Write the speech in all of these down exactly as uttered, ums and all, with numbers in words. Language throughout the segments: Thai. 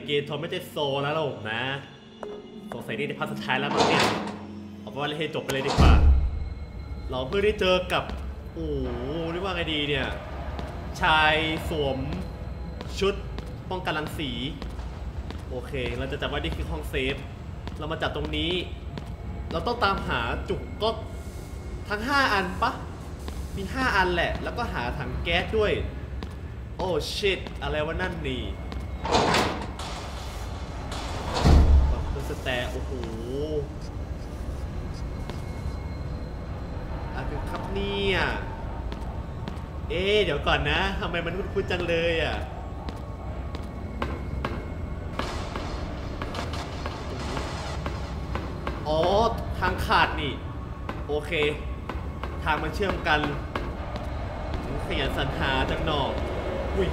เกมทอมไม่ได้โซแล้วหรอกนะสงสัยนี่ได้พักสุดท้ายแล้วมั้งเนี่ยเอาเป็นว่าเล่นให้จบไปเลยดีกว่าเราเพื่อได้เจอกับโอ้เรียกว่าไงดีเนี่ยชายสวมชุดป้องกันรังสีโอเคเราจะจับว่านี่คือห้องเซฟเรามาจับตรงนี้เราต้องตามหาจุกก็ทั้งห้าอันปะมีห้าอันแหละแล้วก็หาถังแก๊สด้วยโอ้ชิตอะไรวะนั่นนี่ตัวสแตร์โอ้โหอะไรครับเนี่ยเอ๊ะเดี๋ยวก่อนนะทำไมมันคุ้นๆจังเลยอ่ะอ๋อทางขาดนี่โอเคทางมันเชื่อมกันขยันสรรหาจากนอกอุ้ย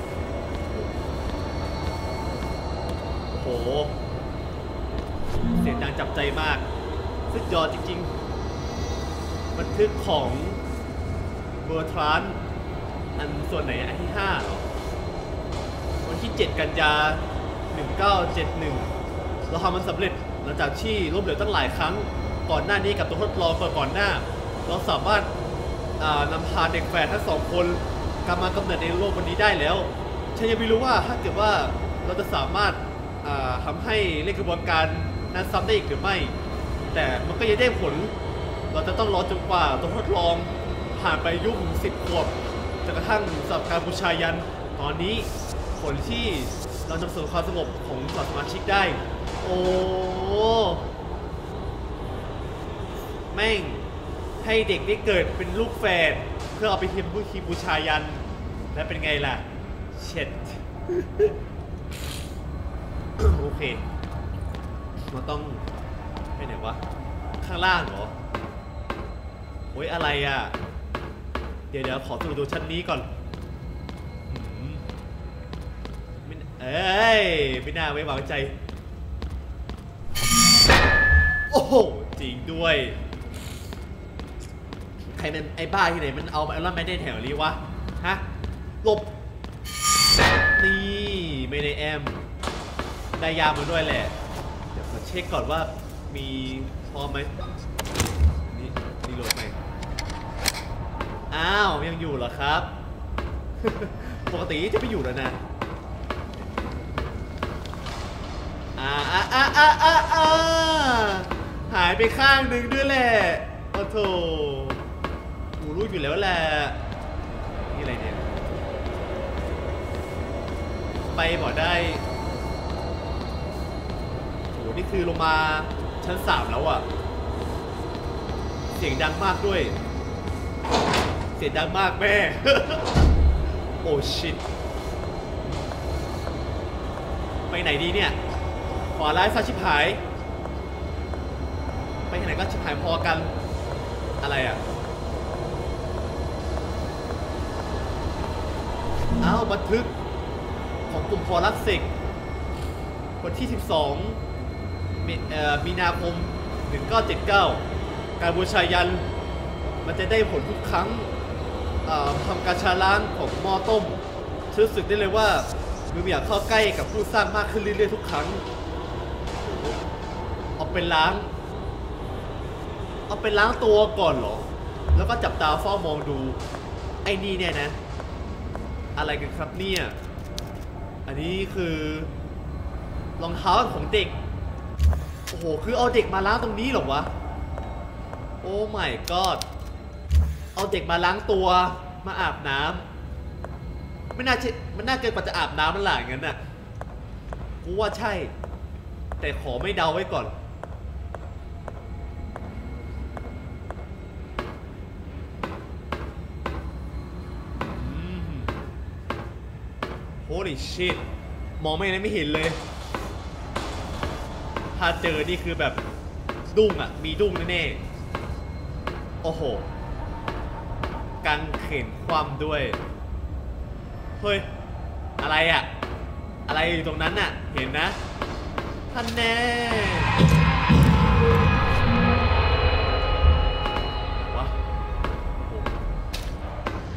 โอ้โหเสียงดังจับใจมากสุดยอดจริงๆบันทึกของเบอร์ทรานอันส่วนไหนอันที่ห้าเหรอวันที่เจ็ดกันยาหนึ่งเก้าเจ็ดหนึ่งเราทำมันสำเร็จหลังจากที่ล้มเหลวตั้งหลายครั้งก่อนหน้านี้กับตัวทดลองก่อนหน้าเราสามารถนำพาเด็กแฝดทั้งสองคนกลับมากำเนิดในโลกวันนี้ได้แล้วฉันยังไม่รู้ว่าถ้าเกิดว่าเราจะสามารถทำให้เล่นกระบวนการนั้นซ้ำได้อีกหรือไม่แต่มันก็ยังได้ผลเราจะต้องรอจนกว่าตัวทดลองผ่านไปยุคสิบขวบจนกระทั่งสำหรับการบูชายันตอนนี้ผลที่เรานำสู่ความสงบของสมาชิกได้โอ้แม่งให้เด็กได้เกิดเป็นลูกแฝดเพื่อเอาไปทีมผู้คีบูชายันและเป็นไงล่ะเช็ด โอเคเราต้องไปไหนวะข้างล่างเหรอโอ้ยอะไรอ่ะเดี๋ยวเดี๋ยวขอตรวจดูชั้นนี้ก่อนเอ้ยไม่น่าไว้วางใจโอ้โหจริงด้วยใครเป็นไอ้บ้าที่ไหนมันเอาไอรอนแมนได้แถวนี้วะฮะหลบนี่ไม่ได้แอมได้ยามาด้วยแหละเดี๋ยวขอเช็คก่อนว่ามีพร้อมไหมนี่นี่โหลดไหมอ้าวยังอยู่เหรอครับปกติจะไม่อยู่แล้วนะอ่าอ่าอ่าอ่าอ่าอ่าหายไปข้างหนึ่งด้วยแหละโอ้โถกูรู้อยู่แล้วแหละนี่อะไรเนี่ยไปบอกได้โหนี่คือลงมาชั้นสามแล้วอ่ะเสียงดังมากด้วยเสียงดังมากแม่ โอ้ชิตไปไหนดีเนี่ยขวาร้ายซาชิบหายไปไหนก็ชิบหายพอกันอะไรอ่ะอ้าวบันทึกของกลุ่มฟอรัสซิกวันที่สิบสองมีนาคมหนึ่งเก้าเจ็ดเก้าการบูชายันมันจะได้ผลทุกครั้งทำการชาล้างของหม้อต้มรู้สึกได้เลยว่ามืออยากเข้าใกล้กับผู้สร้างมากขึ้นเรื่อยๆทุกครั้งเอาเป็นล้างเอาเป็นล้างตัวก่อนเหรอแล้วก็จับตาเฝ้ามองดูไอ้นี่เนี่ยนะอะไรกันครับเนี่ยอันนี้คือรองเท้าของเด็กโอ้โหคือเอาเด็กมาล้างตรงนี้เหรอวะโอ้ my god เอาเด็กมาล้างตัวมาอาบน้ำไม่น่าใช่มันน่าเกินกว่าจะอาบน้ำมันหล่ะงั้นน่ะกูว่าใช่แต่ขอไม่เดาไว้ก่อนโฮลี่ชิตมองไม่ได้ไม่เห็นเลยถ้าเจอนี่คือแบบดุ้งอ่ะมีดุ้งแน่ๆโอ้โหกังเขนความด้วยเฮ้ยอะไรอ่ะอะไรอยู่ตรงนั้นน่ะเห็นนะท่านแน่วะ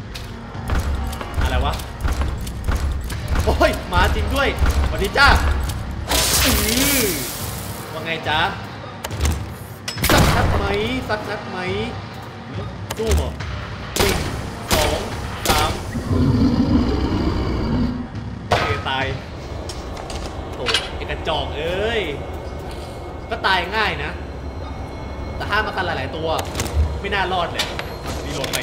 อะไรวะโอ้ยมาจริงด้วยสวัสดีจ้าจ๊ะสักนัดไหมสักนัดไหมสู้เหรอหนึ่งสองสามโอเคตายโถ่ไอ้กระจอกเอ้ยก็ตายง่ายนะแต่ถ้ามากันหลายๆตัวไม่น่ารอดเลยรีโหลดไป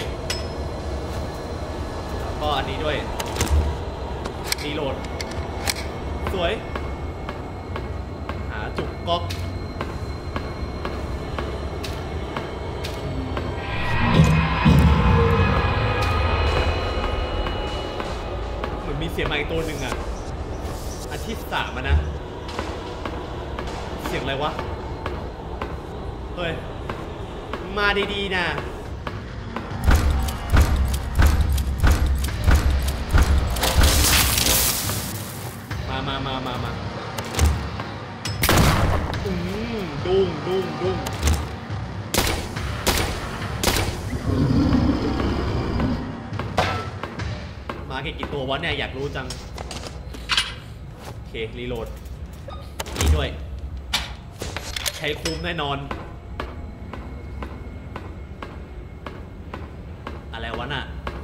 แล้วก็อันนี้ด้วยรีโหลดสวยหาจุกก๊อกเหมือนมีเสียงมาอีกตัวหนึ่งอ่ะอันที่สามอ่ะนะเสียงอะไรวะเฮ้ยมาดีๆนะมามามามามาอืมดุ้งดุ้งดุ้งมาแค่กี่ตัววะเนี่ยอยากรู้จังโอเครีโหลดนี่ด้วยใช้คุ้มแน่นอนอะไรวะน่ะ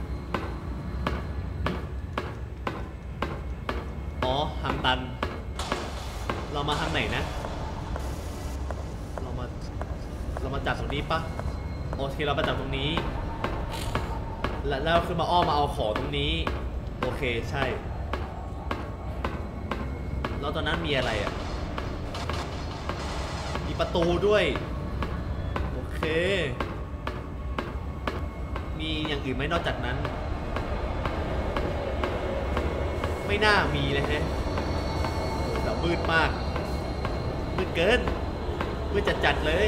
อ๋อทางตันเรามาทางไหนนะเรามาเรามาจากตรงนี้ปะโอเคเรามาจากตรงนี้แล้วแล้วคือมาอ้อมมาเอาของตรงนี้โอเคใช่แล้วตอนนั้นมีอะไรอ่ะมีประตูด้วยโอเคมีอย่างอื่นไหมนอกจากนั้นไม่น่ามีเลยฮะโอ้แต่มืดมากมืดเกินมืดจัดจัดเลย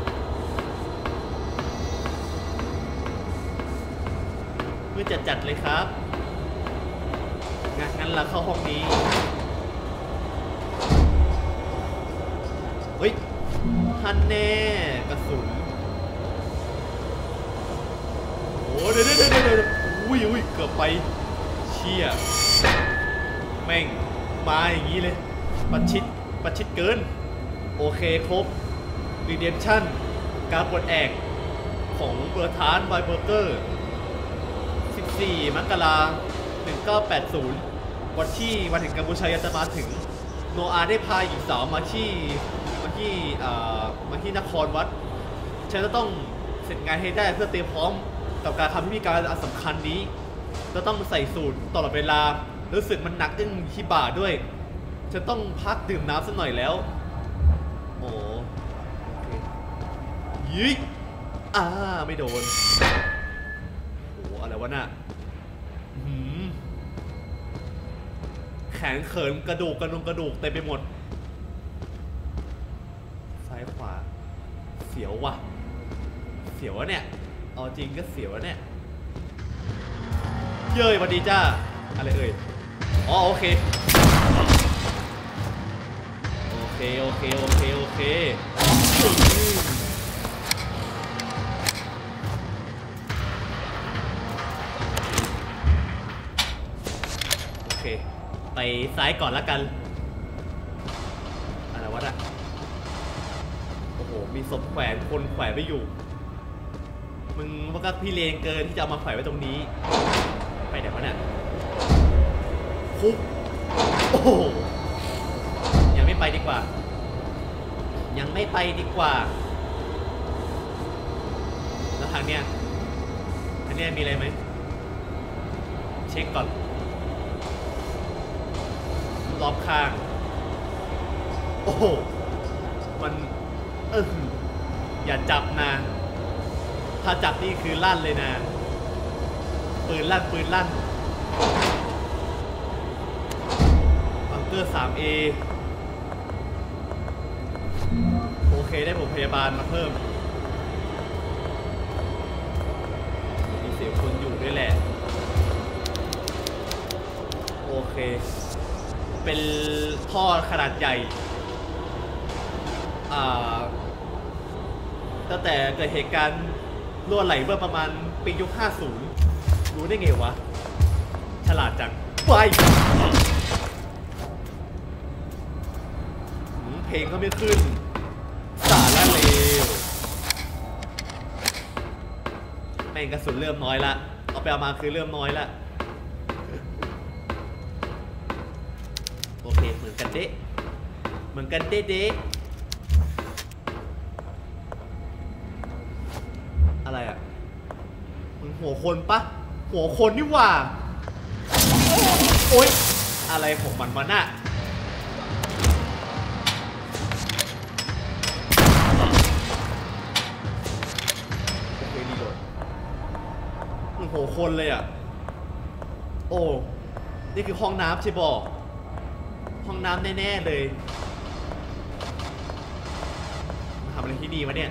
มืดจัดจัดเลยครับงั้นงั้นเราเข้าห้องนี้เฮ้ยทันแน่กระสุนโอ้เดี๋ยวเดี๋ยวเดี๋ยวเดี๋ยวอุ้ยอุ้ยเกือบไปเชี่ยแม่งมาอย่างนี้เลยประชิดประชิดเกินโอเคครบ Redemption การปลดแอกของเบอร์ทานไบเบอร์เกอร์สิบสี่มกราคมหนึ่งเก้าแปดศูนย์วันที่วันแห่งกัมพูชาจะมาถึงโนอาได้พาหญิงสาวมาที่มาที่อ่ามาที่นครวัดฉันจะต้องเสร็จงานให้ได้เพื่อเตรียมพร้อมกับการทำพิธีการอันสำคัญนี้จะต้องใส่สูตรตลอดเวลารู้สึกมันหนักอึ้งที่บ่าด้วยจะต้องพักดื่มน้ำสักหน่อยแล้วโอ้ยี่อ่าไม่โดนโอ้อะไรวะน่ะแขนเขินกระดูกกระดุมกระดูกเต็มไปหมดซ้ายขวาเสียวว่ะเสียววะเนี่ยเอาจริงก็เสียววะเนี่ยเย้ยสวัสดีจ้าอะไรเอ่ยอ๋อโอเคโอเคโอเคโอเคโอเคโอเคไปซ้ายก่อนละกันอะไรวะน่ะโอ้โหมีศพแขวนคนแขวนไว้อยู่มึงว่าก็พี่เลนเกินที่จะเอามาแขวนไว้ตรงนี้ไปไหนวะเนี่ยคุกโอ้โหยังไม่ไปดีกว่ายังไม่ไปดีกว่าแล้วทางเนี้ยทางเนี้ยมีอะไรไหมเช็คก่อนรอบข้างโอ้โหมันเอออย่าจับนะถ้าจับนี่คือลั่นเลยนะปืนลั่นปืนลั่นบังเกอร์ ทรี เอ โอเคได้ผมพยาบาลมาเพิ่มมีเสียงคนอยู่ด้วยแหละโอเคเป็นท่อขนาดใหญ่อ่าตั้งแต่เกิดเหตุการณ์รั่วไหลเมื่อประมาณปียุคห้าสิบรู้ได้ไงวะฉลาดจังไปเพลงก็ไม่ขึ้นแม่งกระสุนเริ่มน้อยละเอาไปเอามาคือเริ่มน้อยละโอเคเหมือนกันเด๊ะเหมือนกันเด๊ะเด๊ะอะไรอ่ะมึงหัวคนปะหัวคนนี่หว่าโอ๊ยอะไรของมันวะน่ะโอเครีโหลดมึงหัวคนเลยอ่ะโอ้นี่คือห้องน้ำใช่บอกห้องน้ำแน่ๆเลยมาทำอะไรที่นี่วะเนี่ย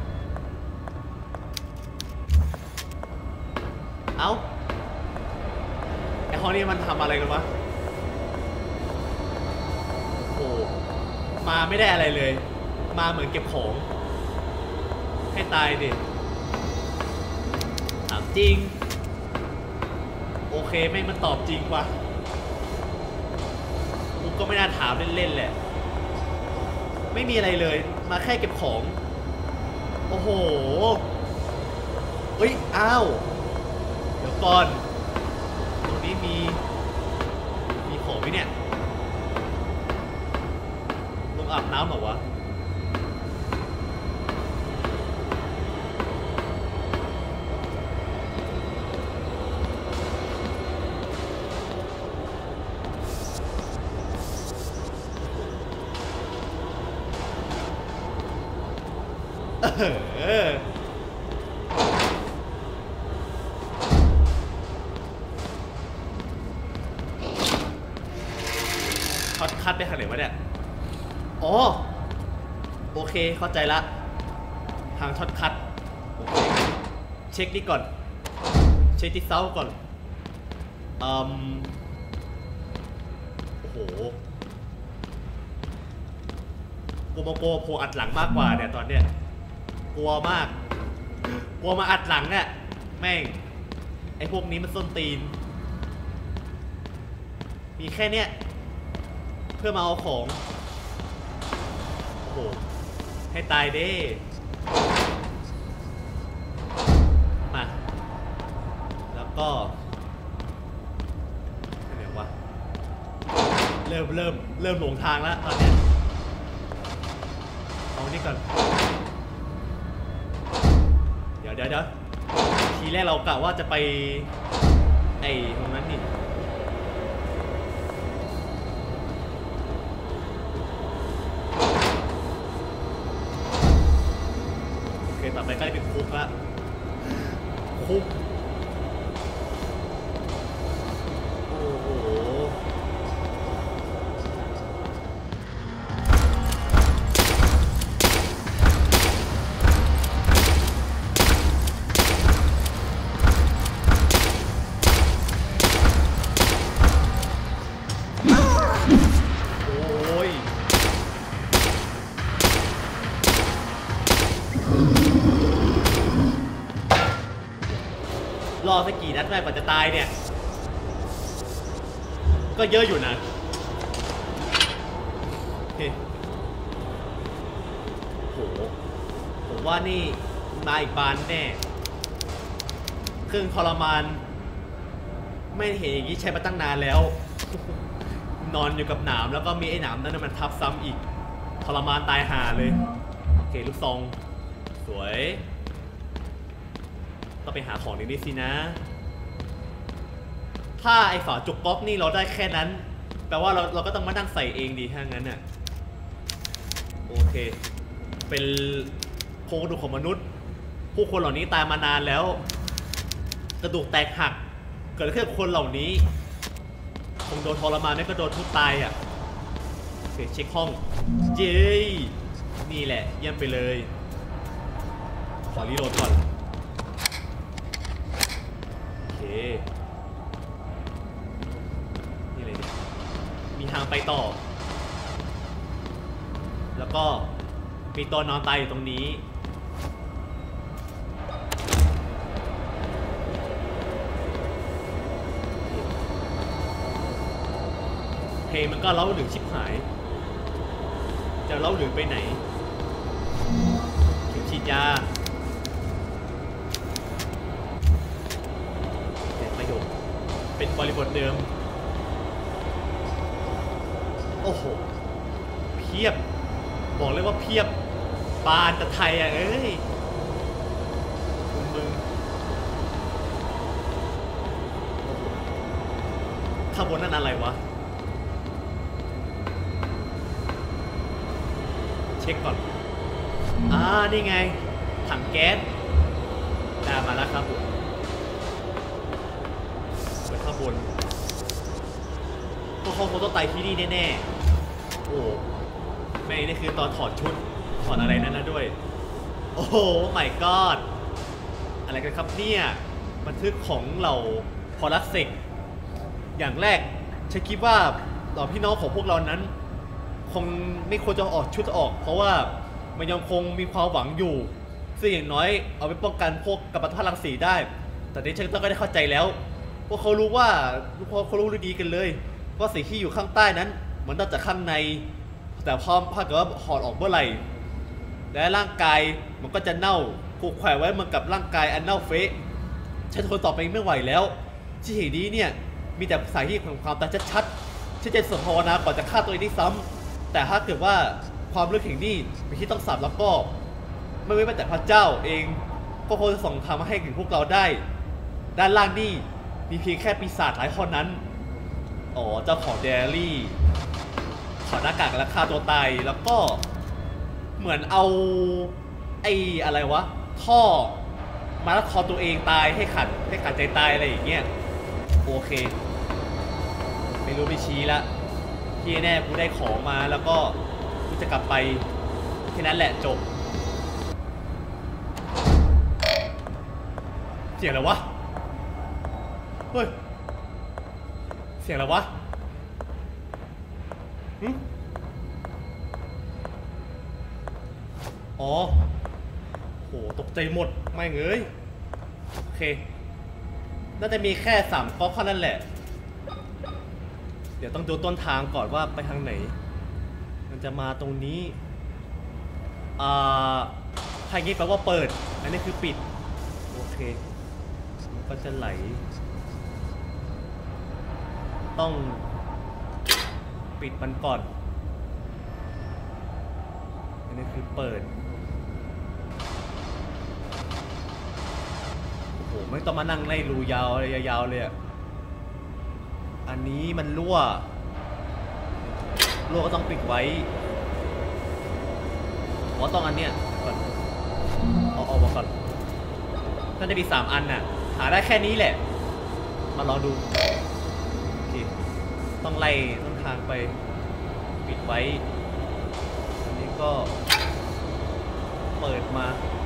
เอ้าไอห้องนี้มันทำอะไรกันวะโอ้มาไม่ได้อะไรเลยมาเหมือนเก็บของให้ตายดิถามจริงโอเคแม่งมันตอบจริงว่ะกูก็ไม่น่าถามเล่นๆแหละไม่มีอะไรเลยมาแค่เก็บของโอ้โหเฮ้ยอ้าวเดี๋ยวก่อนตรงนี้มีมีของไหมเนี่ยลงอาบน้ำเหรอวะเออช็อตคัทไปทางไหนวะเนี่ยอ๋อโอเคเข้าใจละทางช็อตคัทโอเคเช็คนี่ก่อนเช็คที่เซาก่อนอืมโอ้โหกูมาโกโผอัดหลังมากกว่าเนี่ยตอนเนี้ยกลัวมากกลัวมาอัดหลังเนี่ยแม่งไอพวกนี้มันส้นตีนมีแค่เนี้ยเพื่อมาเอาของโอ้โหให้ตายเด้มาแล้วก็ไหนวะเริ่มเริ่มเริ่มหลงทางแล้วตอนเนี้ยเอานี่ก่อนเดี๋ยวเดี๋ยวเดี๋ยวทีแรกเรากะว่าจะไปไอ้ตรงนั้นนี่โอเคต่อไปใกล้เป็นคุกละคุกโอ้โหรอสักกี่นัดแม่กว่าจะตายเนี่ยก็เยอะอยู่นะเฮ้โหผมว่านี่มาอีกบานแน่เครื่องทรมานไม่เห็นอย่างนี้ใช้มาตั้งนานแล้วนอนอยู่กับหนามแล้วก็มีไอ้หนามนั้นมันทับซ้ำอีกทรมานตายห่าเลยโอเคลูกซองสวยต้องไปหาของในนี้สินะถ้าไอ้ฝาจุกก๊อกนี่เราได้แค่นั้นแปลว่าเราเราก็ต้องมานั่งใส่เองดีถ้างั้นน่ะโอเคเป็นโครงกระดูกของมนุษย์ผู้คนเหล่านี้ตายมานานแล้วกระดูกแตกหักเกิดขึ้นกับคนเหล่านี้คงโดนทรมานไม่ก็โดนทุบตายอ่ะโอเคเช็คห้องเย้นี่แหละเยี่ยมไปเลยขอรีโหลดก่อนโอเคนี่เลยเนี่ยมีทางไปต่อแล้วก็มีตัวนอนตายอยู่ตรงนี้เพลงมันก็เล้าหรือชิบหายจะเล้าหรือไปไหนเข็มฉีดยาบริบทเดิมโอ้โหเพียบบอกเลยว่าเพียบปานตะไทยอ่ะเอ้ยคุณมึงข้างบนนั่นอะไรวะเช็คก่อนอ่านี่ไงถังแก๊สได้มาแล้วครับผมไปข้างบนพวกเขาคงต้องตายที่นี่แน่ๆโอ้แม่นี่คือตอนถอดชุดถอดอะไรนั่นนะด้วยโอ้โห my god อะไรกันครับเนี่ยบันทึกของเราพอลักเซกอย่างแรกฉันคิดว่าเราพี่น้องของพวกเรานั้นคงไม่ควรจะออกชุดออกเพราะว่ามันยังคงมีความหวังอยู่ซึ่งอย่างน้อยเอาไปป้องกันพวกกัมมันตรังสีได้แต่ที่ฉันต้องก็ได้เข้าใจแล้วพวกเขารู้ว่าพวกเขารู้ดีกันเลยว่าสิ่งที่อยู่ข้างใต้นั้นมันน่าจะข้างในแต่พอถ้าเกิดว่าถอดออกเมื่อไหร่และร่างกายมันก็จะเน่าผูกแขวนไว้เหมือนกับร่างกายอันเน่าเฟะฉันทนต่อไปไม่ไหวแล้วที่เห็นนี้เนี่ยมีแต่สาเหตุของความตายชัดๆฉันจะสวดภาวนาก่อนจะฆ่าตัวเองได้ซ้ำแต่ถ้าเกิดว่าความลึกแห่งนี้มีที่ต้องสาบแล้วก็ไม่ไว้แต่พระเจ้าเองก็คงจะส่งทางมาให้ถึงพวกเราได้ด้านล่างนี่มีเพียงแค่ปีศาจหลายคนนั้นอ๋อเจ้าของเดลี่ถอดหน้ากากแล้วฆ่าตัวตายแล้วก็เหมือนเอาไอ้อะไรวะท่อมาลัดคอตัวเองตายให้ขัดให้ขัดใจตายอะไรอย่างเงี้ยโอเคไม่รู้ไม่ชี้ละที่แน่กูได้ของมาแล้วก็กูจะกลับไปแค่นั้นแหละจบเสียงอะไรวะเฮ้ยเสียงอะไรวะหึอ๋อโหตกใจหมดไม่เงยโอเคน่าจะมีแค่สามก๊อกเท่านั้นแหละเดี๋ยวต้องดูต้นทางก่อนว่าไปทางไหนมันจะมาตรงนี้อ่าถ้างี้แปลว่าเปิดอันนี้คือปิดโอเคก็จะไหลต้องปิดมันก่อนอันนี้คือเปิดโอ้โหไม่ต้องมานั่งไล่รูยาวเลยยาวเลยอ่ะอันนี้มันรั่วรั่วก็ต้องปิดไว้เพราะต้องอันเนี้ยก่อนเอาออกมาก่อนน่าจะมีสามอันน่ะหาได้แค่นี้แหละมาลองดูโอเคต้องไล่ต้นทางไปปิดไว้อันนี้ก็เปิดมา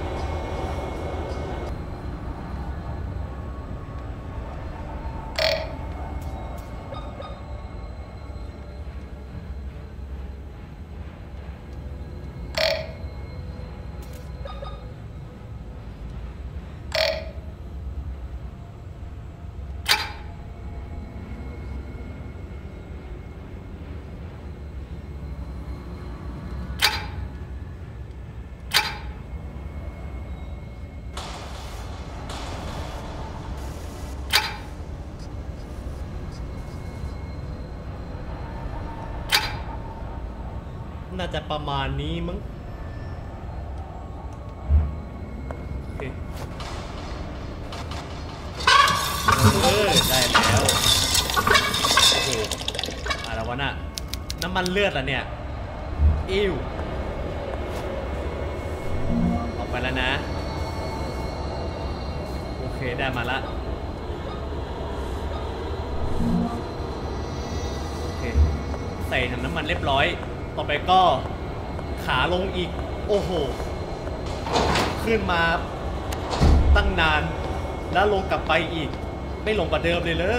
น่าจะประมาณนี้มั้งโอเคเออได้แล้วโอ้โหอะไรวะน่ะน้ำมันเลือดอ่ะเนี่ยอิ้วออกไปแล้วนะโอเคได้มาละโอเคใส่ถังน้ำมันเรียบร้อยต่อไปก็ขาลงอีกโอ้โหขึ้นมาตั้งนานแล้วลงกลับไปอีกไม่ลงกว่าเดิมเลยเลย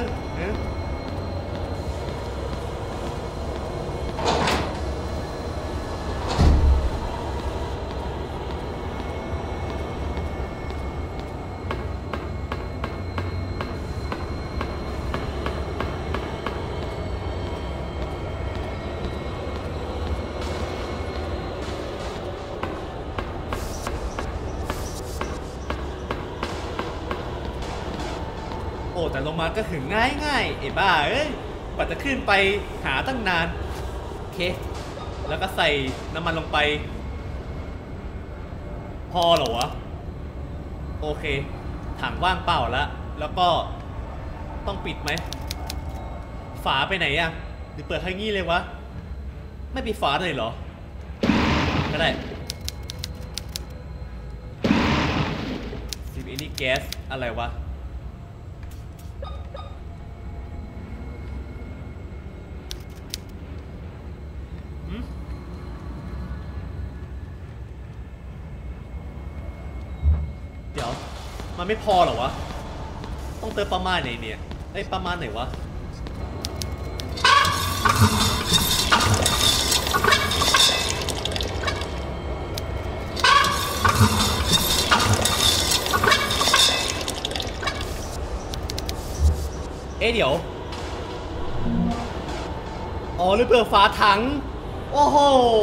โอ้แต่ลงมาก็ถึงง่ายง่ายไอ้บ้าเอ้ยกว่าจะขึ้นไปหาตั้งนานโอเคแล้วก็ใส่น้ำมันลงไปพอเหรอวะโอเคถังว่างเปล่าแล้วแล้วก็ต้องปิดไหมฝาไปไหนอะหรือเปิดให้งี้เลยวะไม่ปิดฝาเลยเหรอก็ได้ซีบีนี่แก๊สอะไรวะเดี๋ยวมันไม่พอเหรอวะต้องเติมประมาณไหนเนี่ยไอ้ประมาณไหนวะเอ๊ะเดี๋ยวอ๋อหรือเปิดฝาถังโอ้โห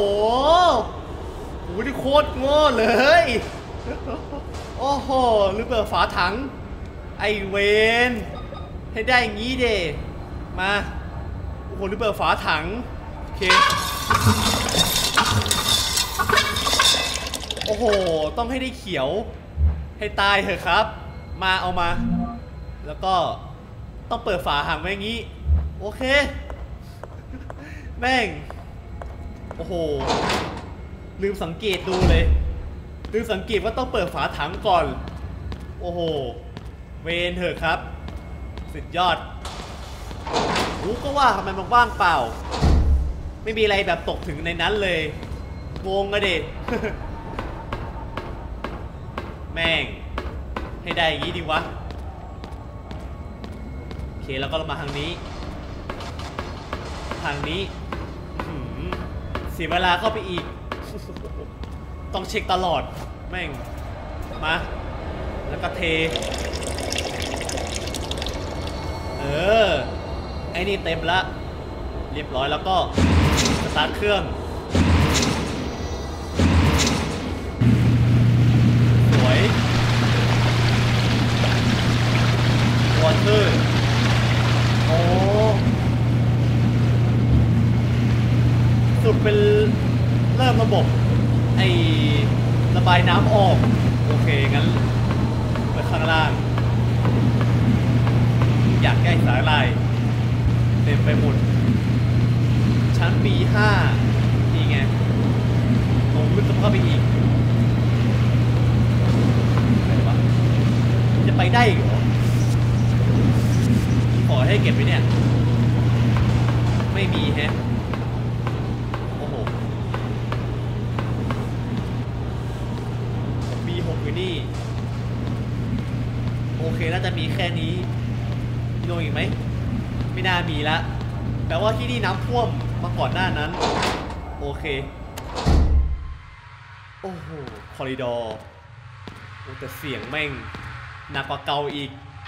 โหนี่โคตรโง่เลยโอ้โหหรือเปิดฝาถังไอเวนให้ได้อย่างงี้เดมาโอ้โหหรือเปิดฝาถังโอเคโอ้โหต้องให้ได้เขียวให้ตายเถอะครับมาเอามาแล้วก็ต้องเปิดฝาถังไว้อย่างงี้โอเคแม่งโอ้โหลืมสังเกตดูเลยลืมสังเกตว่าต้องเปิดฝาถังก่อนโอ้โหเวนเถอะครับสุดยอดรู้ก็ว่าทำไมมันว่างเปล่าไม่มีอะไรแบบตกถึงในนั้นเลยงงอะเด็แม่งให้ได้อย่างนี้ดีวะโอเคแล้วก็ลงมาทางนี้ทางนี้เสียเวลาเข้าไปอีกต้องเช็คตลอดแม่งมาแล้วก็เทเออไอ้นี่เต็มละเรียบร้อยแล้วก็สตาร์ทเครื่องสวยวอเตอร์โอ้สุดเป็นเริ่มระบบไอ้ระบายน้ำออกโอเคงั้นไปข้างล่างอยากแก้สายลายเต็มไปหมดชั้น บี ห้า นี่ไงลงลึกเข้าไปอีกอะไรวะจะไปได้เหรอขอให้เก็บไปเนี่ยไม่มีแฮะโอ้โห บี หก อยู่นี่โอเคน่าจะมีแค่นี้มีลงอีกไหมไม่น่ามีละแปลว่าที่นี่น้ำท่วมมาก่อนหน้านั้นโอเคโอ้โหคอริดอร์โอ้แต่เสียงแม่งหนักกว่าเก่าอีก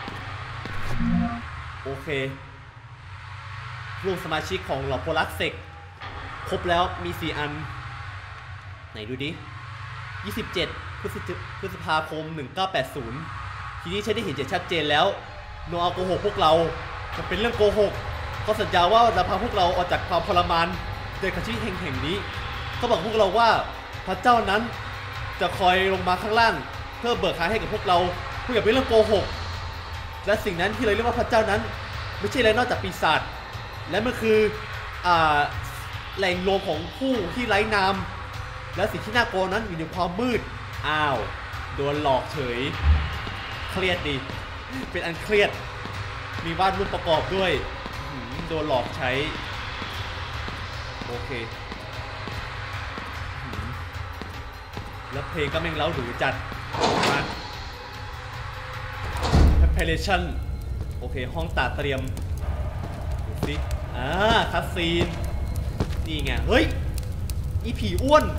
โอเครูปสมาชิกของเหล่าโพลัสเซกครบแล้วมีสี่อันไหนดูดิยี่สิบเจ็ดพฤษภาคมหนึ่งเก้าแปดศูนย์ทีนี้ฉันได้เห็นชัดเจนแล้วโนอาโกหกพวกเรามันเป็นเรื่องโกหกเขาสัญญาว่าจะพาพวกเราออกจากความทรมานโดยชีวิตแห่งๆนี้เขาบอกพวกเราว่าพระเจ้านั้นจะคอยลงมาข้างล่างเพื่อเบิกทางให้กับพวกเราพวกอย่าเป็นเรื่องโกหกและสิ่งนั้นที่เราเรียกว่าพระเจ้านั้นไม่ใช่อะไรนอกจากปีศาจและมันคืออ่าแหล่งรวมของผู้ที่ไร้นามและสิ่งที่น่ากลัวนั้นอยู่ในความมืดอ้าวโดนหลอกเฉยเครียดดีเป็นอันเครียดมีวาดรูปประกอบด้วยโดนหลอกใช้โอเคแล้วเพลงก็แม่งเล้าหรือจัดมา preparation โอเคห้องตัดเตรียมดูสิอ่าคัสซีนนี่ไงเฮ้ยอีผีอ้วน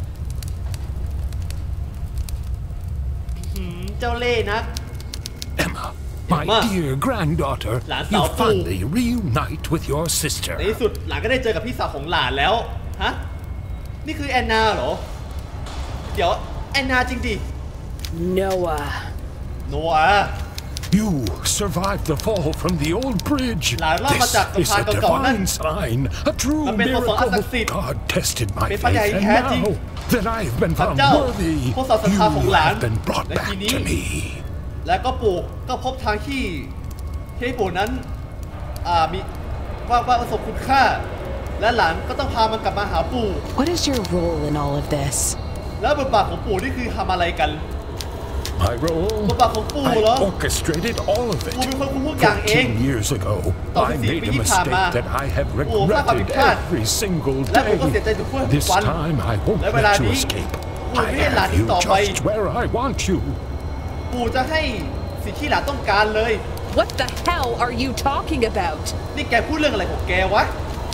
เจ้าเล่ห์นัก Emma, my dear granddaughter, you finally reunite with your sister. ในที่สุดหลานก็ได้เจอกับพี่สาวของหลานแล้วฮะนี่คือแอนนาเหรอเดี๋ยวแอนนาจริงดิ Noah โนอา You survived the fall from the old bridge. หลานรอดมาจาก This สะ is พาน a เก่าๆนั่น divine sign, a true มันเป็นพระสงฆ์อัน miracle. ศักดิ์สิทธิ์ God tested my เป็น faith, พระใหญ่ and แท้จริง now that I have been พระ found เจ้า worthy, ผู้ทรงศรัท you ธาของหลาน have been brought และ back ทีนี้ to me. แล้วก็ปู่ก็พบทางที่ที่ปู่นั้นอ่ามีว่าว่าประสบคุณค่าและหลานก็ต้องพามันกลับมาหาปู่ What is your role in all of this? แล้วบทบาทของปู่นี่คือทำอะไรกัน My role? บทบาทของปู่เหรอ I orchestrated all of ปู่ it. เป็นคนคุมทุกอย่างเอง Fourteen years ago, I made a mistake that I have regretted every single และปู่ก็เสีย day. ใจทุกวัน This time I won't และเวลา let you นี้ escape. ปู่ I ไม่ให้หลาน have อีก you ต่อไป just where I want you. ปู่จะให้สิ่งที่หลานต้องการเลย What the hell are you talking about? นี่แกพูดเรื่องอะไรของแกวะ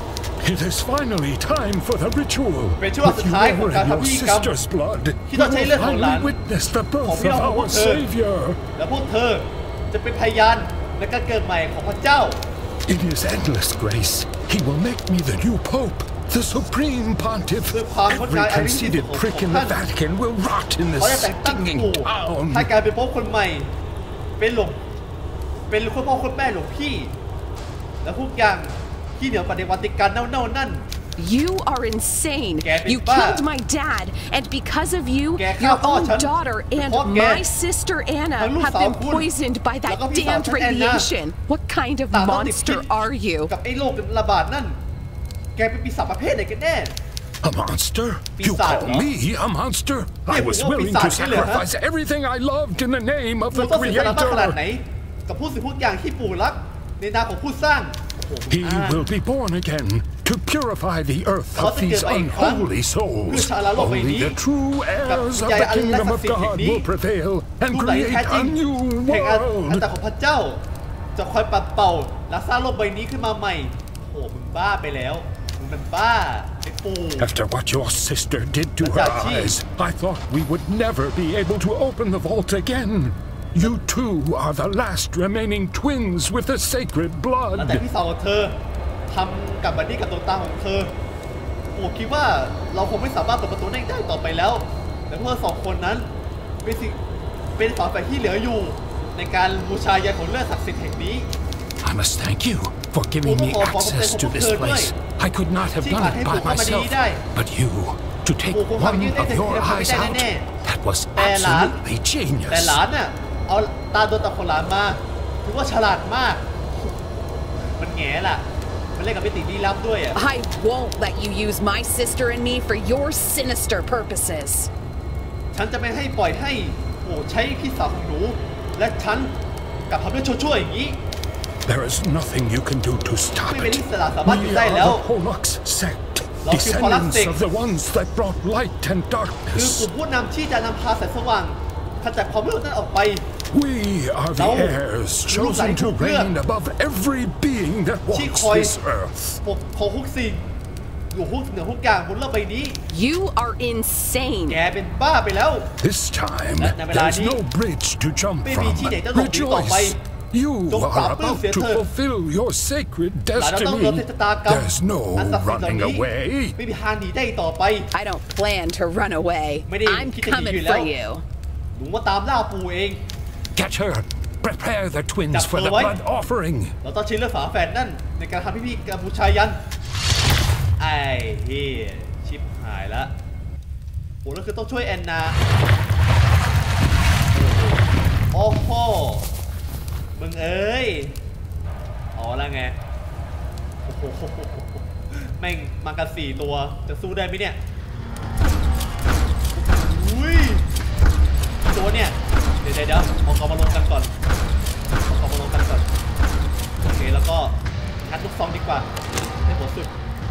It is finally time for the ritual. เป็นช่วงสุดท้ายของการ With ทำ your พิธีกรรม sister's blood, ที่ we ต้องใช้ will เลือดของหลาน finally witness the ของ birth พี่ of น้องของพว our กเธอ Savior. และพวกเธอจะเป็นพยานในการเกิดใหม่ของพระเจ้า In His endless grace, He will make me the new Pope, the supreme pontiff. ด้วยความงด Every งามอันวิเศษ conceited ของ prick in ท่า the น Vatican will rot in เขา this จะแต่งตั้ง stinging ปู่ town. ให้กลายเป็นพ่อคนใหม่ เป็นหลวงเป็นคุณพ่อคุณแม่หลวงพี่ และทุกอย่างที่เหนือกว่าในวัติกันเน่าๆนั่น You are insane. แกเป็น You บ้า killed my dad, and because of you, แกฆ่า your พ่อ own ฉัน daughter and เพราะแก my sister ทั้ Anna งลูก have สาว been คุณ poisoned by แล้ว that ก็พี่สาว damned ฉันแอนนา radiation. What kind of ต่างต้องติดพิษ monster are you? กับไอ้โรคระบาดนั่น แกเป็นปีศาจประเภทไหนกันแน่ A monster? You Pisado. call me a monster? I was Pisado. willing to Pisado, huh? sacrifice everything I loved in the name of ปู่ the ต้องเสียสละมากขนาดไหน Creator. กับผู้สิ่งทุกอย่างที่ปู่รักในนามของผู้สร้าง He will be born again to purify the earth เขา of จะเกิ these ดมาอีกครั้ง unholy เพื่อ souls. ชาละโลกใบนี้ Only the true heirs of กับ the ใหญ่อัน kingdom ศัก of ดิ์สิทธิ์แห่ง God นี้ will prevail and ผู้ใด create แท้จริ a ง new แห่งอันอัน world. ตรของพระเจ้า จะคอยปัดเป่าและสร้างโลกใบนี้ขึ้นมาใหม่โอ้มึงบ้าไปแล้วมึงมันบ้าไอ้ปู่ After what your sister did to her Padachi. eyes, I thought we would never be able to open the vault again. You two are the last remaining twins with the sacred แล้วแต่ blood. พี่สาวของเธอทำกับบันนี่กับดวงตาของเธอปู่คิดว่าเราคงไม่สามารถเปิดประตูได้ได้ต่อไปแล้ว แต่พวกเราสองคนนั้นเป็นสิ่งเป็นฝาแฝดที่เหลืออยู่ในการบูชายันของเลือดศักดิ์สิทธิ์แห่งนี้ I must thank you for giving me access to this place. I could not have done it by myself, but you, to take one of your eyes out, that was แต่หลาน absolutely แต่หลา genius. นน่ะเอาตาโดนตาของหลานมาถือว่าฉลาดมาก มันแง่ล่ะ มันเล่นกับมิติลี้ลับด้วยอ่ะ I won't let you use my sister and me for your sinister purposes. ฉันจะไม่ให้ปล่อยให้โอ้ใช้พี่สาวของหนูและฉันกับทำเรื่องชั่วๆอย่างนี้ There is nothing you can do to stop ไม่เป็น it. อิสระสามารถหยุด We ได้ are แล้ว the Pollux sect, Lo que Pollux descendants sect. of the ones that brought light and คือกลุ่ darkness. มผู้นำที่จะนำพาแสงสว่างขจัดความมืดนั้นออกไป We are the Lo- heirs Lu chosen lại to thuộc nước. reign above every being that Chi walks khôi. this earth. ปกของทุกสิ่งอยู่ทุกเหนือทุกอย่างบนโลกใบนี้ You are insane. แกเป็นบ้าไปแล้ว This time, และในเวลา there's นี้ no bridge to jump ไม่ from. มีที่ไหนจะหลบหนีต่อไป Rejoice. You จงปราบ are ปลื้ม about เสีย to เถิด fulfill your sacred หลานเราต้อง destiny. โดนชะตากรรม There's no อันศักดิ์สิทธิ์เหล่า running นี้ away. ไม่มีทางหนีได้ต่อไป I don't plan to run away. ไม่ได้ I'm คิดจะหนี coming อยู่แล้ for ว you. หนูมาตามล่าปู่เอง Get her. Prepare the twins Chặt for the tôi ấy. blood offering. เราต้องใช้เลือดฝาแฝดนั่นในการทำพิธีการบูชายันไอ้เฮียชิบหายละโอ้แล้วคือต้องช่วยแอนนาโอ้โหมึงเอ้ยอ๋อแล้วไงโอ้โหแม่งมากันสี่ตัวจะสู้ได้ไหมเนี่ยอุ้ยตัวเนี่ยเดี๋ยวเดี๋ยวเอาเขามาลงกันก่อนเอาเขามาลงกันก่อนโอเคแล้วก็งัดลูกซองดีกว่าได้หัวสุด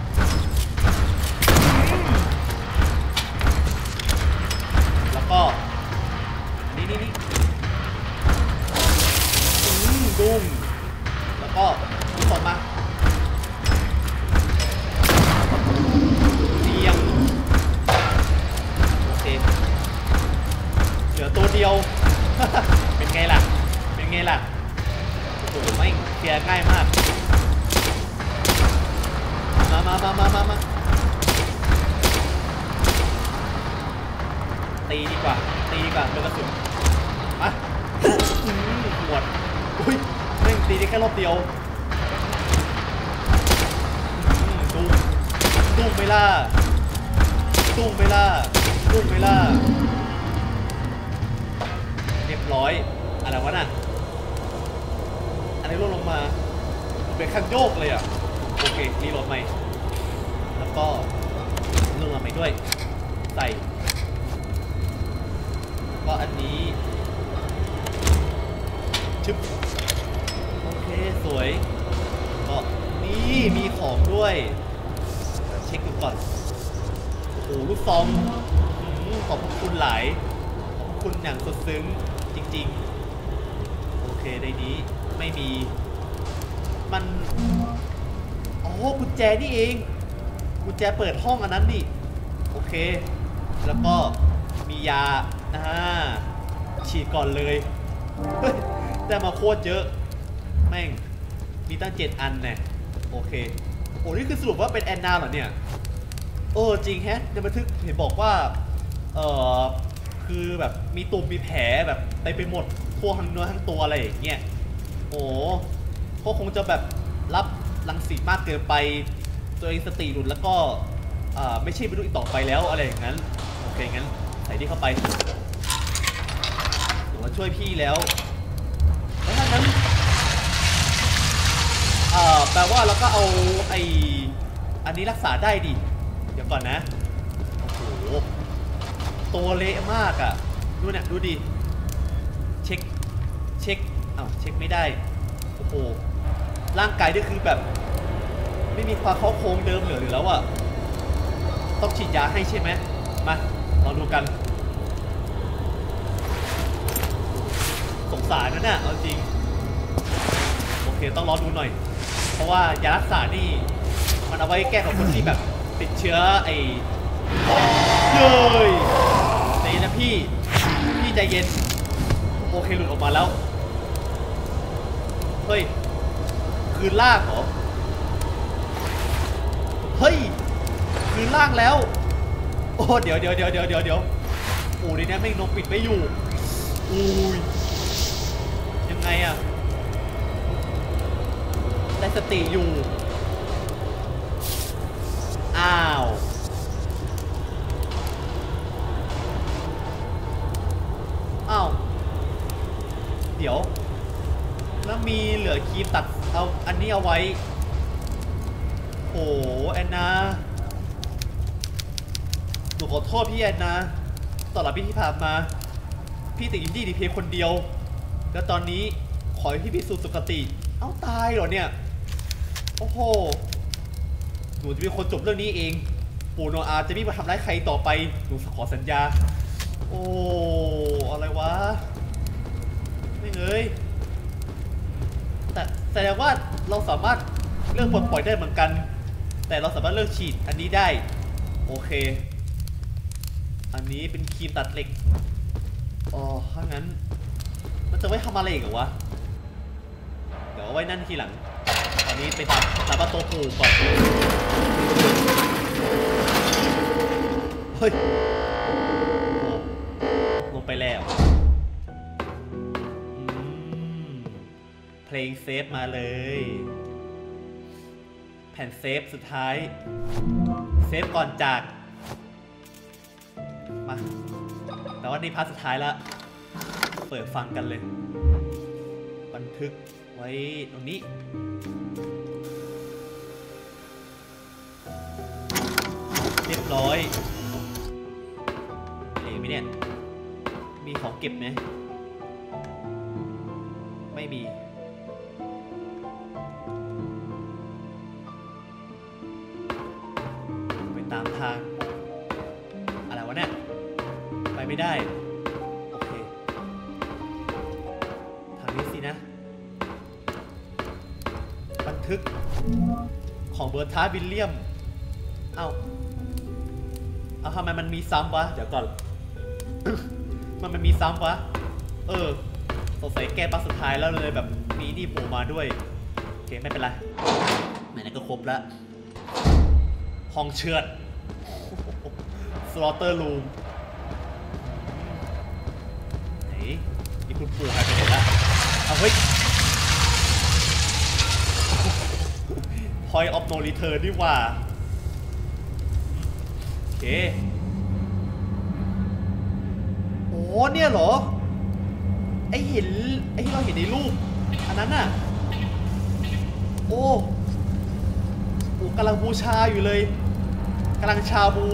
แล้วก็นี่นี่นี่อืมดุ้งแล้วก็ลูกซองมาเตียงโอเคเหลือตัวเดียว เป็นไงล่ะ เป็นไงล่ะ โอ้โหไม่เคลียร์ง่ายมาก มามามามามามาตีดีกว่า ตีดีกว่าเป็นกระสุนมาอืมหวดได้แค่รอบเดียวตุ้มตุ้มไม่ล่าตุ้มไม่ล่าตุ้มไม่ล่าเรียบร้อยอะไรวะน่ะอะไรร่วงลงมาเป็นคันโยกเลยอ่ะโอเครีโหลดใหม่แล้วก็ลงมาใหม่ด้วยใส่ก็อันนี้ชึบโอเคสวยก็นี่มีของด้วยเช็คดูก่อนโอ้โหลูกซองขอบคุณหลายขอบคุณอย่างสุดซึ้งจริงๆโอเคในนี้ไม่มีมันอ๋อกุญแจนี่เองกุญแจเปิดห้องอันนั้นนี่โอเคแล้วก็มียาอ่าฉีดก่อนเลยได้มาโคตรเยอะแม่งมีตั้งเจ็ดอันแน่โอเคโอ้นี่คือสรุปว่าเป็นแอนนาเหรอเนี่ยเออจริงแฮะในบันทึกเห็นบอกว่าเออคือแบบมีตุ่มมีแผลแบบเต็มไปหมดทั่วทั้งเนื้อทั้งตัวอะไรอย่างเงี้ยโอ้ก็คงจะแบบรับรังสีมากเกินไปตัวเองสติหลุดแล้วก็ไม่ใช่มนุษย์อีกต่อไปแล้วอะไรอย่างนั้นโอเคงั้นใส่ที่เข้าไปถือว่าช่วยพี่แล้วแล้วถ้างั้นแปลว่าเราก็เอาไอ้อันนี้รักษาได้ดิเดี๋ยวก่อนนะโอ้โหตัวเละมากอ่ะดูเนี่ยดูดิเช็คเช็คอ้าวเช็คไม่ได้โอ้โหร่างกายนี่คือแบบไม่มีความเข้าโค้งเดิมเหลืออยู่แล้วอ่ะต้องฉีดยาให้ใช่ไหมมาลองดูกันสงสารนะเนี่ยเอาจริงโอเคต้องรอดูหน่อยเพราะว่ายารักษานี่มันเอาไว้แก้กับคนที่แบบติดเชื้อไอ้เย้ยใจเย็นนะพี่พี่ใจเย็นโอเคหลุดออกมาแล้วเฮ้ยคืนล่างเหรอเฮ้ยคืนล่างแล้วโอ้เดี๋ยวเดี๋ยวเดี๋ยวเดี๋ยวเดี๋ยวเดี๋ยวโอ้ในนี้ไม่นกปิดไม่อยู่อุ้ยยังไงอะได้สติอยู่อ้าวอ้าวเดี๋ยวแล้วมีเหลือครีมตัดเอาอันนี้เอาไว้โอ้แอนนาหนูขอโทษพี่แอนนาตลอดปีที่ผ่านมาพี่ติดอินดี้ดีเพียงคนเดียวแล้วตอนนี้ขอให้พี่พิสูจน์สุขติเอ้าตายเหรอเนี่ยโอ้โหหนูจะเป็นคนจบเรื่องนี้เองปู่โนอาจะไม่มาทำร้ายใครต่อไปหนูขอสัญญาโอ้อะไรวะไม่เลยแต่แสดงว่าเราสามารถเลือกปลดปล่อยได้เหมือนกันแต่เราสามารถเลือกฉีดอันนี้ได้โอเคอันนี้เป็นครีมตัดเหล็กอ๋อถ้างั้นมันจะไว้ทำอะไรอีกเหรอวะเดี๋ยวไว้นั่นทีหลังตอนนี้ไปตัดตัดประตูปูก่อนเฮ้ยลงไปแล้วเพลงเซฟมาเลยแผ่นเซฟสุดท้ายเซฟก่อนจากมาแต่ว่านี่พาร์ทสุดท้ายแล้วเปิดฟังกันเลยบันทึกไว้ตรงนี้เรียบร้อยเหลือไหมเนี่ยมีของเก็บไหมไม่มีไปตามทางอะไรวะเนี่ยไปไม่ได้โอเคทางนี้สินะบันทึกของเบอร์ธาร์วิลเลียมเอ้าเอาทำไมมันมีซ้ำวะเดี๋ยวก่อน มันมันมีซ้ำวะเออสงสัยแก้ปักสุดท้ายแล้วเลยแบบมีนี่โผล่มาด้วยโอเคไม่เป็นไรไหนๆก็ครบแล้วห้องเชือด สลอเตอร์รูมไหนนี่คุณปู่หายไปไหนละเอาเฮ้ย point of no return นี่ว่าโอเคโอ้เนี่ยเหรอไอเห็นไอที่เราเห็นในรูปอันนั้นน่ะโอ้โอ้กำลังบูชาอยู่เลยกำลังชาบู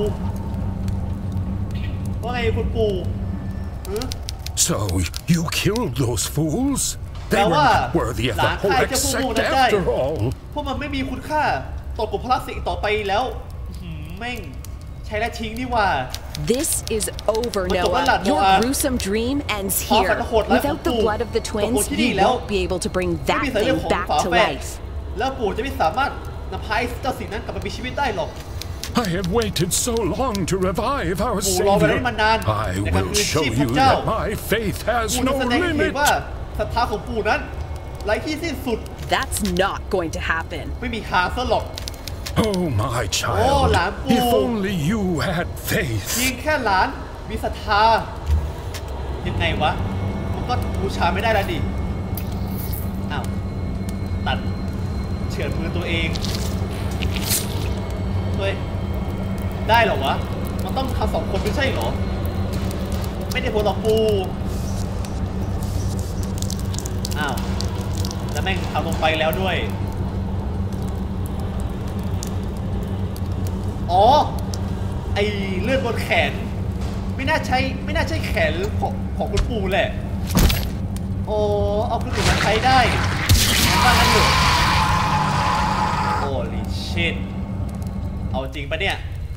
ว่าไงคุณปู่ So you killed those fools? They were not worthy of the Polek sect after all. พวกมันไม่มีคุณค่าต่อกลุ่มพลัสสิกต่อไปแล้วแม่งใช้และทิ้งนี่ว่า This is over, Noah. Your gruesome dream ends here. Without the blood of the twins, you won't be able to bring that thing back to life. แล้วปู่จะไม่สามารถนำพาไอ้เจ้าสิ่งนั้นกลับมามีชีวิตได้หรอก I have waited so long to revive our Savior. I will show you that my faith has no limit. ศรัทธาของปู่นั้นไร้ที่สิ้นสุด That's not going to happen. ไม่มีทางซะหรอก Oh my child, if only you had faith. เพียงแค่หลานมีศรัทธายังไงวะมันก็บูชาไม่ได้แล้วดิอ้าวตัดเฉือนมือตัวเองเฮ้ยได้เหรอวะมันต้องทำสองคนไม่ใช่เหรอไม่ได้ผลหรอกปูอ้าวแล้วแม่งทำลงไปแล้วด้วยอ๋อไอเลือดบนแขนไม่น่าใช่ไม่น่าใช่แขนของของคุณปู่แหละโอ้เอาคนอื่นมาใช้ได้ว่างั้นเหรอโอ้ลิชิตเอาจริงปะเนี่ย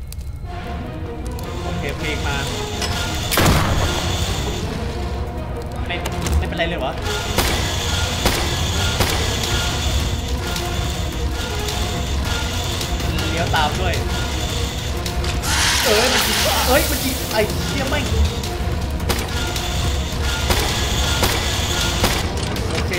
โอเคเพลงมาไม่ไม่เป็นไรเลยวะเลี้ยวตามด้วยเอ้ยมันจริงเอ้ยมันจริงไอ้เชี่ยไม่โอเค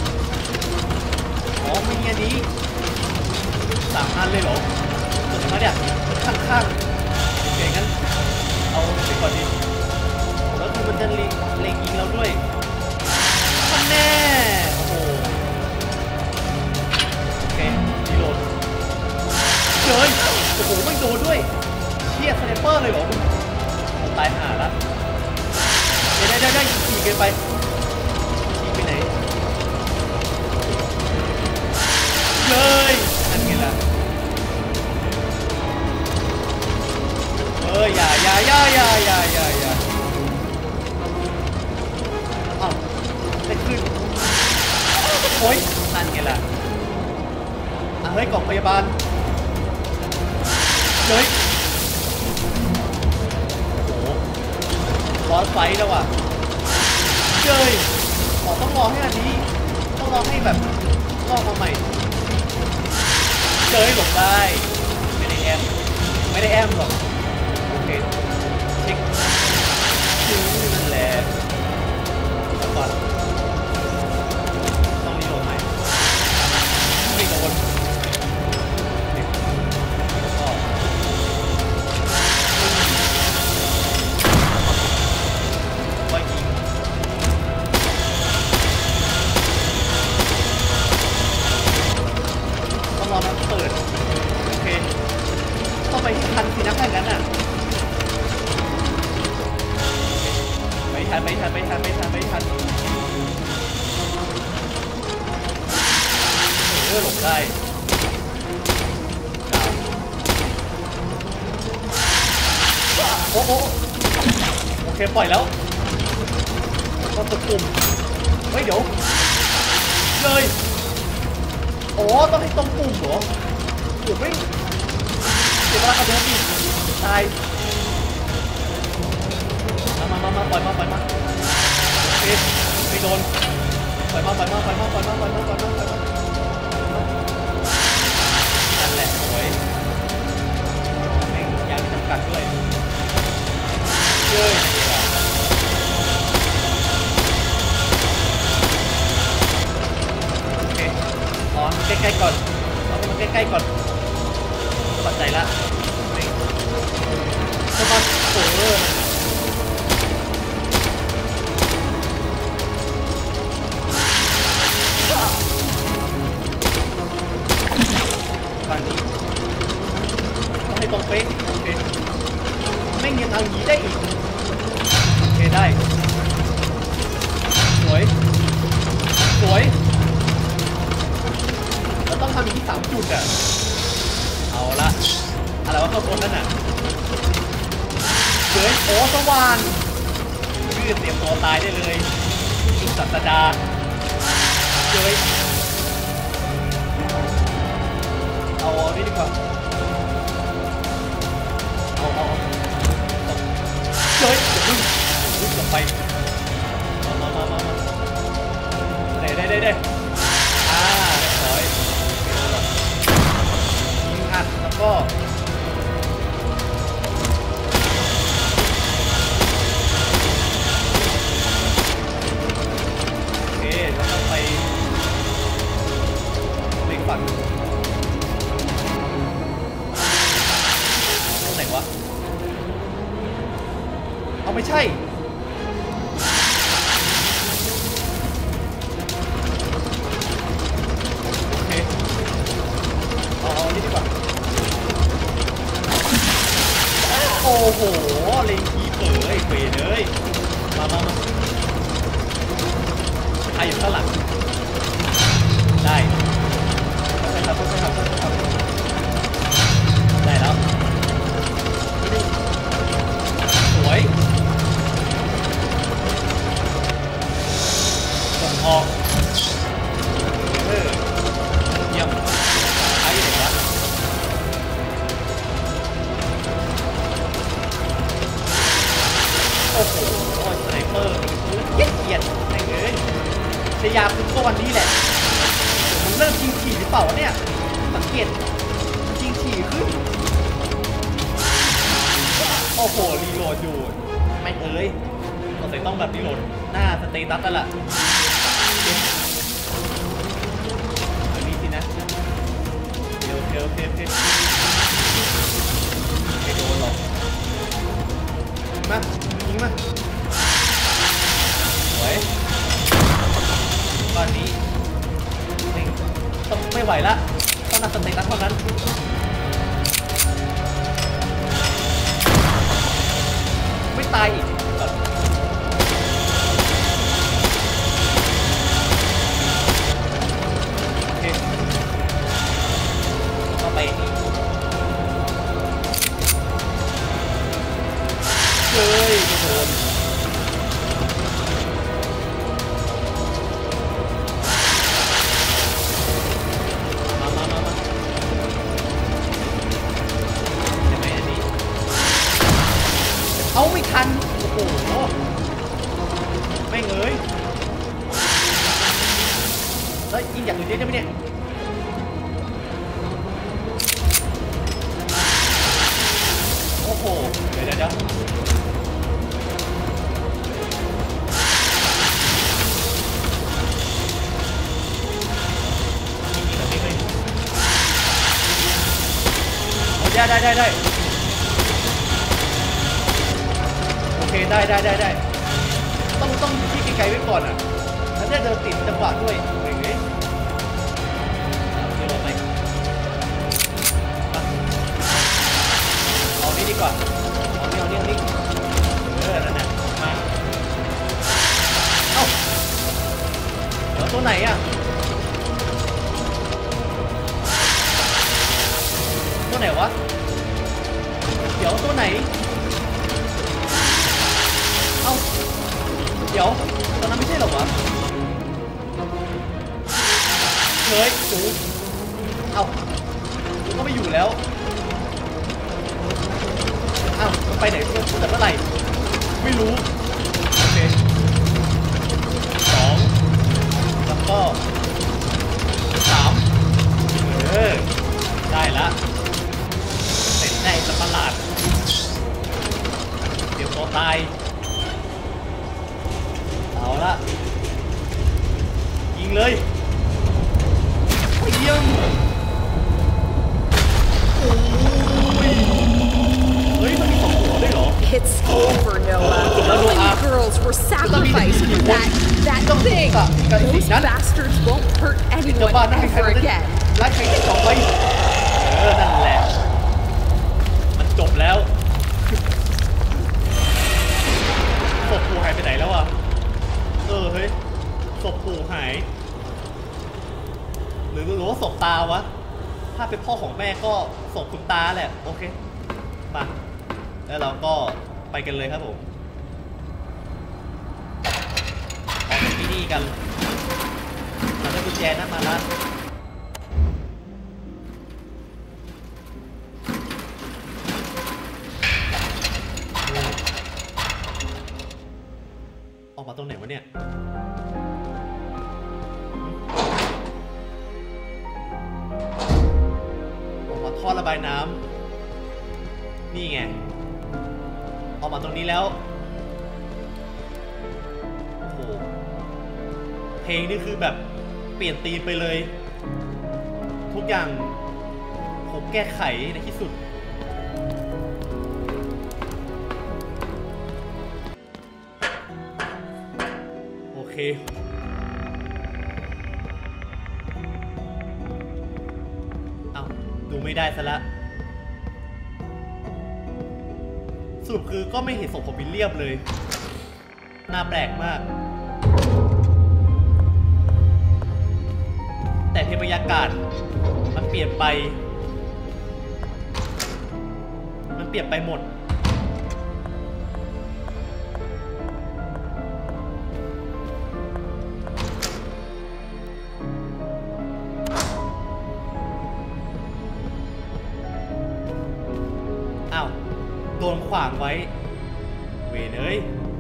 อ๋อมีอันนี้สามอันเลยเหรอตัวนี้มาเนี่ยข้างๆโอเคงั้นเอาไปก่อนดิแล้วคือมันจะเล็งเล็งยิงเราด้วยมันแน่โอ้โหโอเครีโหลดเฮ้ยโอ้โหไม่โดนด้วยเชี่ยสไนเปอร์เลยเหรอตายห่าละได้ได้ได้ขี่กันไปขี่ไปไหนเลยนั่นไงล่ะเอออย่าอย่าอย่าอย่าอย่าอย่าอย่าอ้าวได้ขึ้นโอ๊ยนั่นไงล่ะอ่ะเฮ้ยกล่องพยาบาลเฮ้ยโอ้โหร้อนไฟแล้วว่ะเจ้ยขอต้องรอให้อันนี้ต้องรอให้แบบลอกมาใหม่เจ้ยหลบได้ไม่ได้แอมไม่ได้แอมหรอกโอเคเช็คคิวนั่นแหละแล้วก่อนต้องรีโหลดใหม่ไม่โดนรอมันเปิดโอเคต้องไปที่ทันสินะแค่นั้นอ่ะไม่ทันไม่ทันไม่ทันไม่ทันไม่ทันเออหลบได้โอ้โหโอเคปล่อยแล้วก็ตะปุ่มเฮ้ยเดี๋ยวเลยอ๋อต้องให้ตรงปุ่มเหรอปุ่มไม่เดี๋ยวเวลากระโดดดิตายมามามาปล่อยมาปล่อยมาโอเคไม่โดนปล่อยมาปล่อยมาปล่อยมาปล่อยมาปล่อยมาปล่อยมาปล่อยมานั่นแหละโอ้ยแม่งยางจำกัดด้วยเย้ยใกล้ๆก่อนเอาให้มันใกล้ๆก่อนปัดใจละเข้ามาโอ้โหดอ่ะเอาละอะไรวะข้างบนนั่นน่ะเฮ้ยโอ้สว่านยืดเตรียมตัวตายได้เลยจุดสัตดาเฮ้ยเอาเอานี่ดีกว่าเอาเอาเฮ้ยเดี๋ยวพึ่งพึ่งกลับไปมามามามามาได้ได้ได้ได้อ่าเรียบร้อยยิงอัดแล้วก็โอเคแล้วก็ไปไปฝั่งตรงไหนวะเอาไม่ใช่โอเคเอาเอานี่ดีกว่าโอ้โหเลงคีเป๋อไอ้เฟยเลยมามามาใครอยู่ข้างหลังได้ใช่ครับใช่ครับใช่ครับได้แล้วสวยส่งออกเออเยี่ยมไอ้ไหนวะโอ้โหสไนเปอร์เกียดเกียดไอ้เอ้ยพยายามคือก็วันนี้แหละมันเริ่มยิงขี่หรือเปล่าวะเนี่ยสังเกตยิงขี่ขึ้นโอ้โหรีโหลดอยู่ไม่เอ้ยสงสัยต้องแบบรีโหลดหน้าสเตตัสแล้วล่ะอันนี้สินะเดี๋ยวเดี๋ยวเดี๋ยวเดี๋ยวไม่โดนหรอกมายิงมาสวยตอนนี้ต้องไม่ไหวละต้องนับสเตตัสเท่านั้นไม่ตายอีกโอเคเข้าไปนี่เลยทุกคนมามามามาได้ไหมอันนี้เอาไม่ทันโอ้โหไม่เงยแล้วยิงอย่างอื่นได้ไหมเนี่ยโอ้โหเดี๋ยวเดี๋ยวเดี๋ยวได้ได้ได้ได้โอเคได้ได้ได้ได้ต้องต้องที่ไกลๆไว้ก่อนอ่ะแล้วได้เดินติดจังหวะด้วยเฮ้ยเฮ้ยเดี๋ยวเราไปเอานี้ดีกว่าเอานี้เอานี้เอานี้เออนั่นแหละมาเอ้าเดี๋ยวตัวไหนอ่ะตัวไหนวะเดี๋ยวตัวไหนเอ้าเดี๋ยวตอนนั้นไม่ใช่หรอวะเฮ้ยจูเอ้าจูก็ไม่อยู่แล้วเอ้ามันไปไหนแต่เมื่อไหร่ไม่รู้โอเคสองแล้วก็สามเออได้ละเสร็จได้สัตว์ประหลาดเดี๋ยวตัวตายเอาละยิงเลยเยี่ยมโอ้ยเฮ้ยมันมีสองหัวด้วยเหรอ It's over, Noah. How many girls were sacrificed for that that thing? Those bastards won't hurt anyone ever again. ไล่ใครที่ต่อไปเออนั่นแหละมันจบแล้วศพปู่หายไปไหนแล้วอ่ะเออเฮ้ยศพปู่หายหรือหรือว่าศพตาวะถ้าเป็นพ่อของแม่ก็ส่งคุณตาแหละโอเคมาแล้วเราก็ไปกันเลยครับผมออกจากที่นี่กันเราได้กุญแจนั่นมาแล้วออกมาตรงไหนวะเนี่ยออกมาท่อระบายน้ำนี่ไงออกมาตรงนี้แล้วโอ้โหเพลงนี่คือแบบเปลี่ยนธีมไปเลยทุกอย่างผมแก้ไขในที่สุดโอเคเอ้าดูไม่ได้ซะละสรุปคือก็ไม่เห็นศพของวิลเลียมเลยน่าแปลกมากแต่เพียงบรรยากาศมันเปลี่ยนไปมันเปลี่ยนไปหมดอ้าวโดนขวางไว้เวรเอ้ย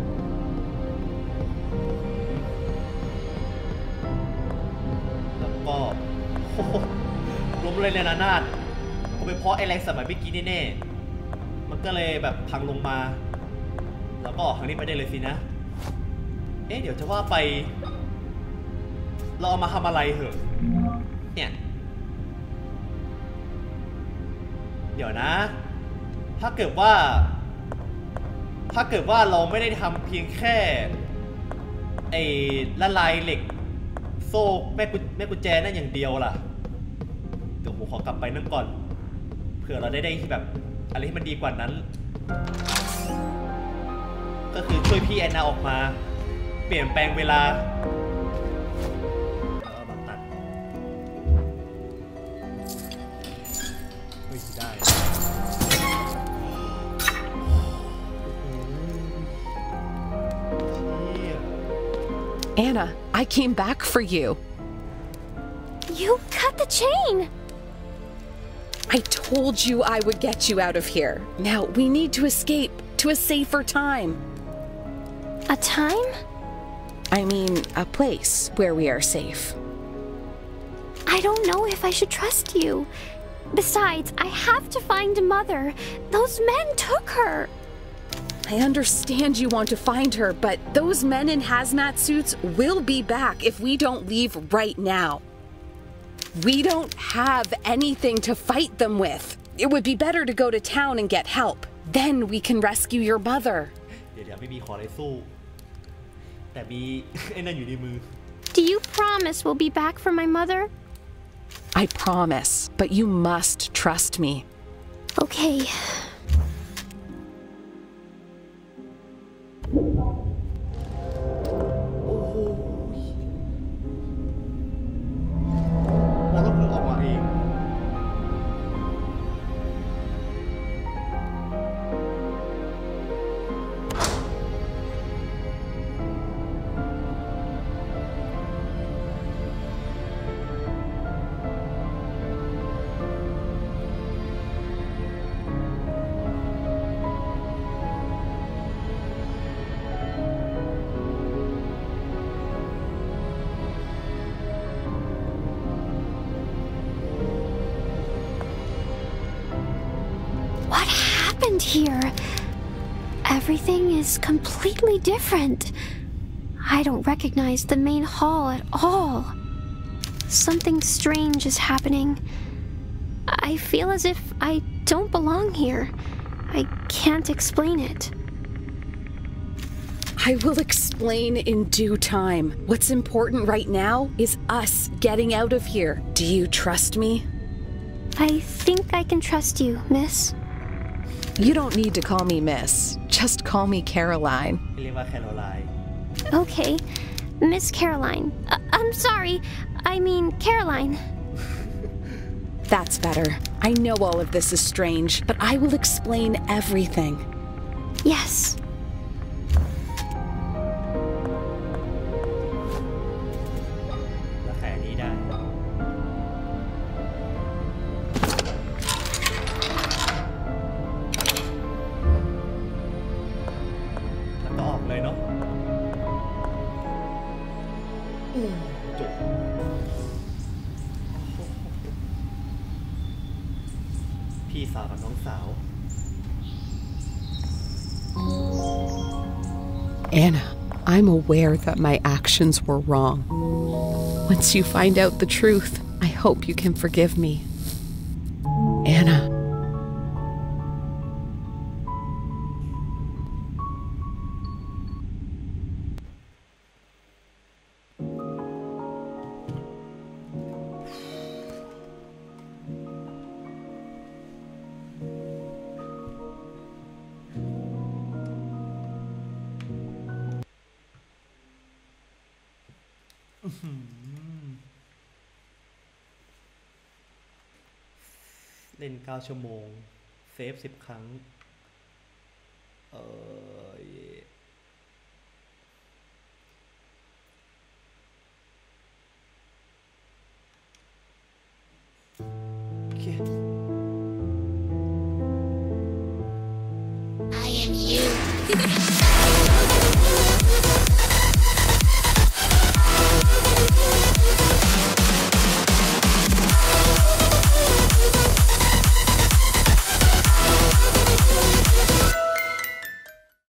แล้วก็โอ้โหล้มเลยเลยนะนาดกูไปเพราะไอ้แรงสมัยเมื่อกี้แน่ๆมันก็เลยแบบพังลงมาแล้วก็ออกทางนี้ไปได้เลยสินะเอ๊ะเดี๋ยวจะว่าไปเราเอามาทำอะไรเหรอเนี่ยเดี๋ยวนะถ้าเกิดว่าถ้าเกิดว่าเราไม่ได้ทำเพียงแค่ไอ้ละลายเหล็กโซ่แม่กุญแม่กุญแจนั่นอย่างเดียวล่ะเดี๋ยวผมขอกลับไปนั่งก่อนเผื่อเราได้ได้แบบอะไรที่มันดีกว่านั้นก็คือช่วยพี่แอนนาออกมาเปลี่ยนแปลงเวลาเอามาตัดไม่ได้ Anna, I came back for you. You cut the chain! I told you I would get you out of here. Now we need to escape to a safer time. A time? I mean, a place where we are safe. I don't know if I should trust you. Besides, I have to find Mother. Those men took her. I understand you want to find her, but those men in hazmat suits will be back if we don't leave right now. We don't have anything to fight them with. It would be better to go to town and get help. Then we can rescue your mother. เดี๋ยวๆไม่มีขออะไรสู้แต่มีไอ้นั่นอยู่ในมือ Do you promise we'll be back for my mother? I promise, but you must trust me. Okay. What happened here? Everything is completely different. I don't recognize the main hall at all. Something strange is happening. I feel as if I don't belong here. I can't explain it. I will explain in due time. What's important right now is us getting out of here. Do you trust me? I think I can trust you, miss. You don't need to call me miss. Just call me Caroline. เรียกว่าแคโรไลน์ Okay, Miss Caroline. Uh, I'm sorry. I mean, Caroline. That's better. I know all of this is strange, but I will explain everything. Yes. แล้วแขนนี้ได้แล้วก็ออกเลยเนาะจบพี่สาวกับน้องสาว Anna, I'm aware that my actions were wrong. Once you find out the truth, I hope you can forgive me. Anna. Hmm. เล่นเก้าชั่วโมงเซฟสิบครั้งเออโอเค I am you.